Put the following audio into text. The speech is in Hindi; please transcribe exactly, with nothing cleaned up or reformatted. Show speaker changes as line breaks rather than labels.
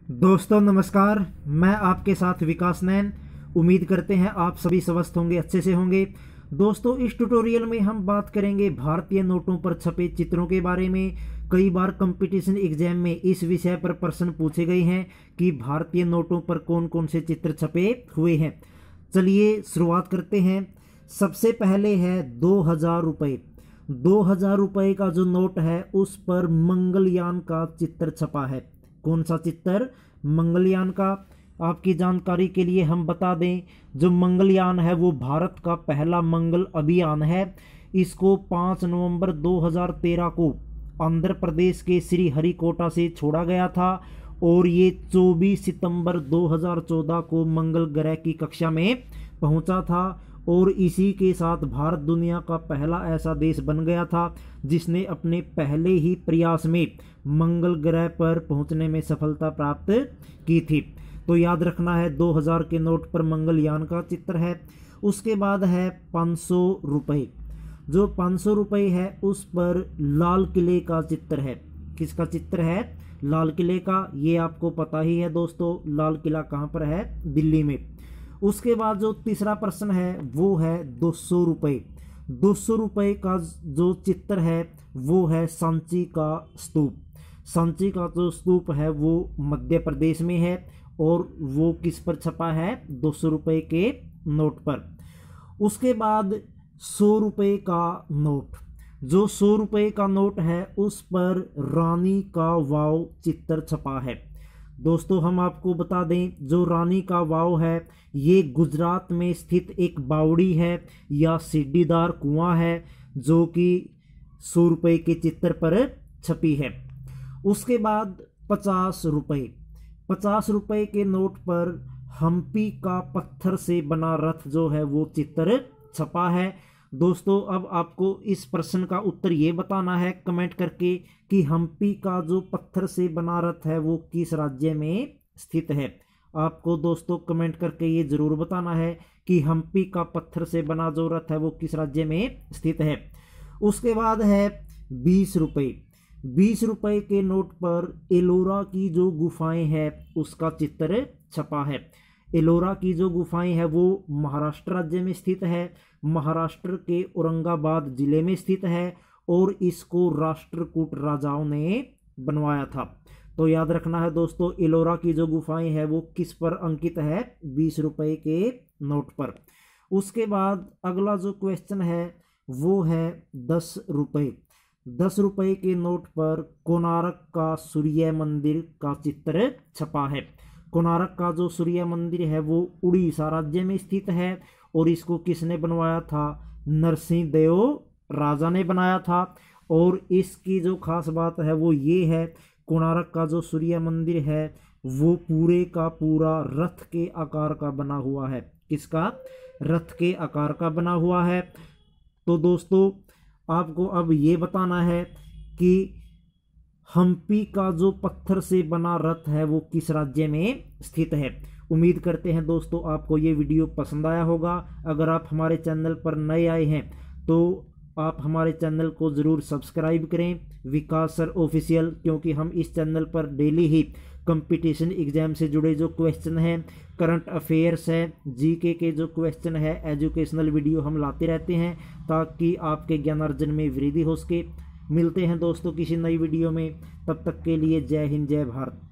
दोस्तों नमस्कार, मैं आपके साथ विकास नैन। उम्मीद करते हैं आप सभी स्वस्थ होंगे, अच्छे से होंगे। दोस्तों इस ट्यूटोरियल में हम बात करेंगे भारतीय नोटों पर छपे चित्रों के बारे में। कई बार कंपटीशन एग्जाम में इस विषय पर प्रश्न पूछे गए हैं कि भारतीय नोटों पर कौन कौन से चित्र छपे हुए हैं। चलिए शुरुआत करते हैं। सबसे पहले है दो हजार रुपये। दो हजार रुपये का जो नोट है उस पर मंगलयान का चित्र छपा है। कौन सा चित्र? मंगलयान का। आपकी जानकारी के लिए हम बता दें, जो मंगलयान है वो भारत का पहला मंगल अभियान है। इसको पाँच नवंबर दो हज़ार तेरह को आंध्र प्रदेश के श्रीहरिकोटा से छोड़ा गया था और ये चौबीस सितंबर दो हज़ार चौदह को मंगल ग्रह की कक्षा में पहुंचा था। और इसी के साथ भारत दुनिया का पहला ऐसा देश बन गया था जिसने अपने पहले ही प्रयास में मंगल ग्रह पर पहुंचने में सफलता प्राप्त की थी। तो याद रखना है, दो हज़ार के नोट पर मंगलयान का चित्र है। उसके बाद है पाँच सौ रुपये। जो पाँच सौ रुपये है उस पर लाल किले का चित्र है। किसका चित्र है? लाल किले का। ये आपको पता ही है दोस्तों, लाल किला कहाँ पर है? दिल्ली में। उसके बाद जो तीसरा प्रश्न है वो है दो सौ रुपये। दो सौ रुपये का जो चित्र है वो है सांची का स्तूप। सांची का जो स्तूप है वो मध्य प्रदेश में है और वो किस पर छपा है? दो सौ रुपये के नोट पर। उसके बाद सौ रुपये का नोट। जो सौ रुपये का नोट है उस पर रानी का वाव चित्र छपा है। दोस्तों हम आपको बता दें, जो रानी का वाव है ये गुजरात में स्थित एक बावड़ी है या सीढ़ीदार कुआं है जो कि सौ रुपये के चित्र पर छपी है। उसके बाद पचास रुपये। पचास रुपये के नोट पर हम्पी का पत्थर से बना रथ जो है वो चित्र छपा है। दोस्तों अब आपको इस प्रश्न का उत्तर ये बताना है कमेंट करके कि हम्पी का जो पत्थर से बना रथ है वो किस राज्य में स्थित है। आपको दोस्तों कमेंट करके ये जरूर बताना है कि हम्पी का पत्थर से बना जो रथ है वो किस राज्य में स्थित है। उसके बाद है बीस रुपये। बीस रुपये के नोट पर एलोरा की जो गुफाएं हैं उसका चित्र छपा है। एलोरा की जो गुफाएं हैं वो महाराष्ट्र राज्य में स्थित है। महाराष्ट्र के औरंगाबाद जिले में स्थित है और इसको राष्ट्रकूट राजाओं ने बनवाया था। तो याद रखना है दोस्तों, एलोरा की जो गुफाएं हैं वो किस पर अंकित है? बीस रुपये के नोट पर। उसके बाद अगला जो क्वेश्चन है वो है दस रुपये। दस रुपये के नोट पर कोणार्क का सूर्य मंदिर का चित्र छपा है। कोणार्क का जो सूर्य मंदिर है वो उड़ीसा राज्य में स्थित है और इसको किसने बनवाया था? नरसिंह देव राजा ने बनाया था। और इसकी जो खास बात है वो ये है, कोणार्क का जो सूर्य मंदिर है वो पूरे का पूरा रथ के आकार का बना हुआ है। किसका? रथ के आकार का बना हुआ है। तो दोस्तों आपको अब ये बताना है कि हम्पी का जो पत्थर से बना रथ है वो किस राज्य में स्थित है। उम्मीद करते हैं दोस्तों आपको ये वीडियो पसंद आया होगा। अगर आप हमारे चैनल पर नए आए हैं तो आप हमारे चैनल को ज़रूर सब्सक्राइब करें, विकास सर ऑफिशियल, क्योंकि हम इस चैनल पर डेली ही कंपटीशन एग्जाम से जुड़े जो क्वेश्चन हैं, करंट अफेयर्स है, जीके के जो क्वेश्चन है, एजुकेशनल वीडियो हम लाते रहते हैं ताकि आपके ज्ञानार्जन में वृद्धि हो सके। मिलते हैं दोस्तों किसी नई वीडियो में, तब तक के लिए जय हिंद जय भारत।